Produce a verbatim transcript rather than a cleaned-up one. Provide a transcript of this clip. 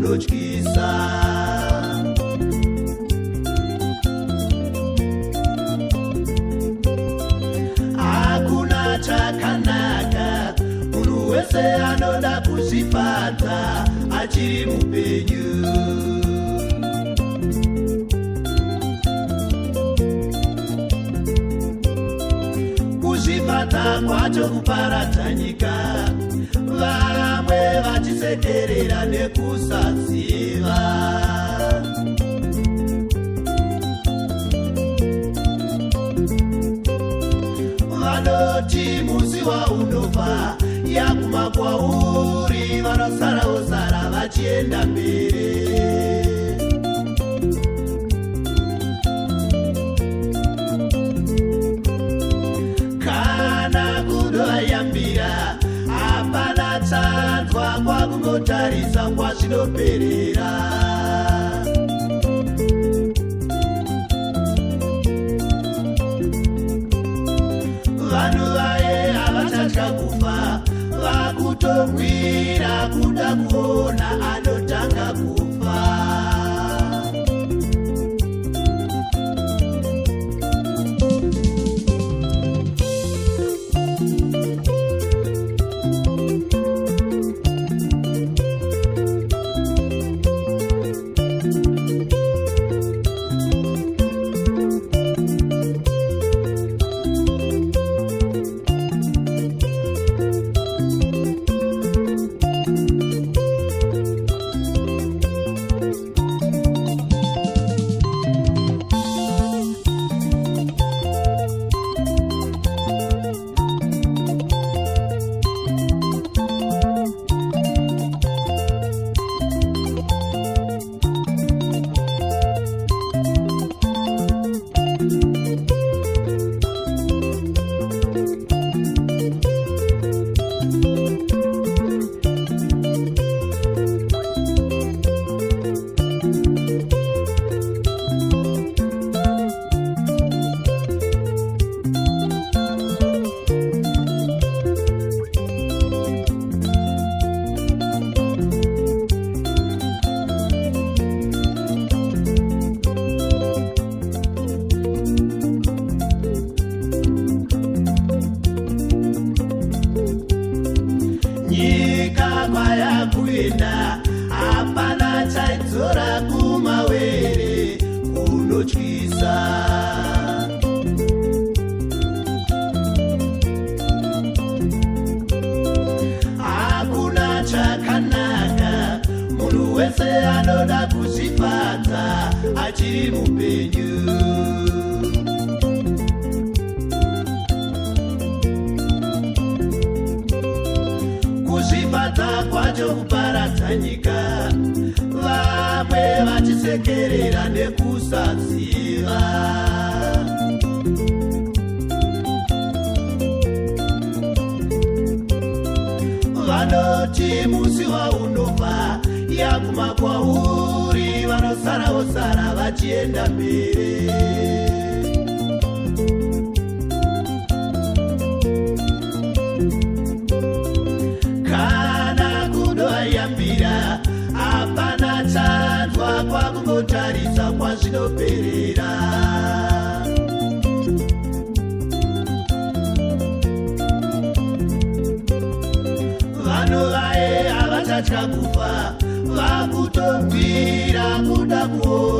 kunotyisa. Hakuna chakanaka munhu wese anoda kuzvifadza achiri mupenyu. Kuzvifadza kwacho kuparadza nyika, vamwe vachisekerera nekusaziva. Vanoti musi waunofa yaguma kwauri, vanosara-osara vachienda mberi. Kana kudoayambira hapana chanzwa, kwakungotarisa kwazvinoperera. Vanhu vaye havachatya kufa, vakutongwira kuda kuona anotanga kufa. Nyika kwayakuenda hapana chaidzora kumawere kunotyisa. Hakuna chakanaka munhu wese anoda kuzvifadza achiri mupenyu. Kuzvifadza kwacho kuparadza nyika, vamwe vachisekerera nekusaziva. Vanoti musi waunofa yaguma kwauri, vanosara-osara vachienda mberi. Yambira hapana chanzwa, kwakungotarisa kwazvinoperera. Vanhu vaye havachatya kufa, vakutongwira kuda kuona